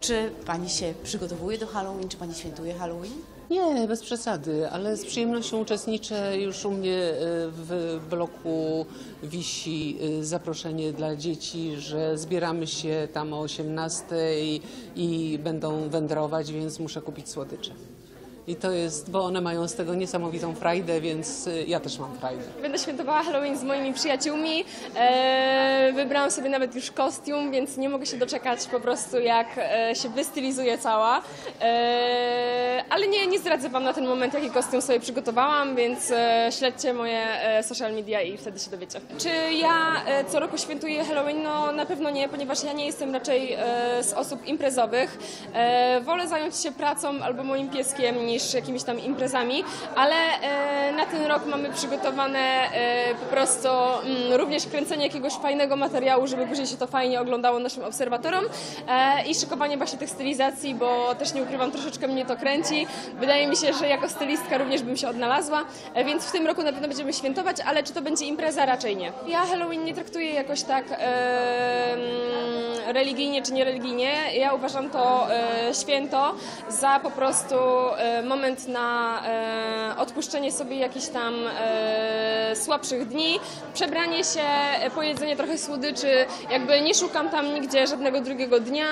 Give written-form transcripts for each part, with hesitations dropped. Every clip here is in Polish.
Czy Pani się przygotowuje do Halloween? Czy Pani świętuje Halloween? Nie, bez przesady, ale z przyjemnością uczestniczę. Już u mnie w bloku wisi zaproszenie dla dzieci, że zbieramy się tam o 18 i będą wędrować, więc muszę kupić słodycze. I to jest, bo one mają z tego niesamowitą frajdę, więc ja też mam frajdę. Będę świętowała Halloween z moimi przyjaciółmi. Wybrałam sobie nawet już kostium, więc nie mogę się doczekać po prostu jak się wystylizuję cała. Ale nie zdradzę Wam na ten moment, jaki kostium sobie przygotowałam, więc śledźcie moje social media i wtedy się dowiecie. Czy ja co roku świętuję Halloween? No na pewno nie, ponieważ ja nie jestem raczej z osób imprezowych. Wolę zająć się pracą albo moim pieskiem niż jakimiś tam imprezami, ale na ten rok mamy przygotowane po prostu również kręcenie jakiegoś fajnego materiału, żeby później się to fajnie oglądało naszym obserwatorom i szykowanie właśnie tych stylizacji, bo też nie ukrywam, troszeczkę mnie to kręci. Wydaje mi się, że jako stylistka również bym się odnalazła, więc w tym roku na pewno będziemy świętować, ale czy to będzie impreza? Raczej nie. Ja Halloween nie traktuję jakoś tak religijnie czy niereligijnie. Ja uważam to święto za po prostu moment na odpuszczenie sobie jakichś tam słabszych dni, przebranie się, pojedzenie trochę słodyczy, jakby nie szukam tam nigdzie żadnego drugiego dna,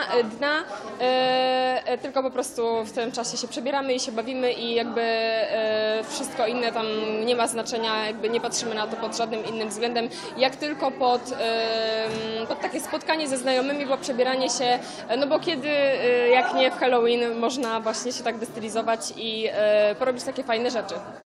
tylko po prostu w tym czasie się przebieramy i się bawimy i jakby wszystko inne tam nie ma znaczenia, jakby nie patrzymy na to pod żadnym innym względem, jak tylko pod takie spotkanie ze znajomymi, bo przebieranie się, no bo kiedy, jak nie w Halloween, można właśnie się tak wystylizować i porobić takie fajne rzeczy.